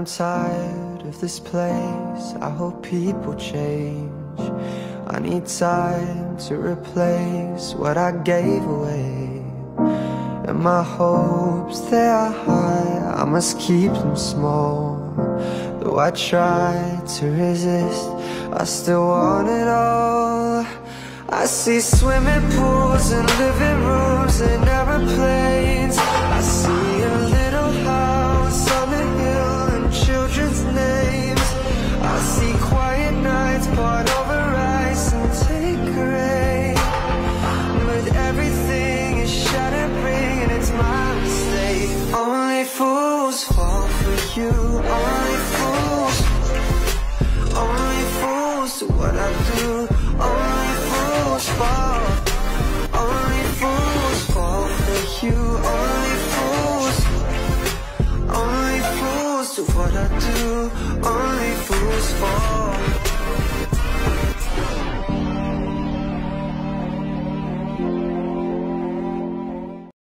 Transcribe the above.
I'm tired of this place. I hope people change. I need time to replace what I gave away. And my hopes, they are high, I must keep them small. Though I try to resist, I still want it all. I see swimming pools and living rooms and aeroplanes. I see a little house on the hill and children's names. I see quiet nights poured over ice and take rain. But everything is shattering and it's my mistake. Only fools fall for you. Only fools. Only fools do what I do. Only fools fall. Only fools fall for you. Only fools. Only fools do what I do. Only fools fall.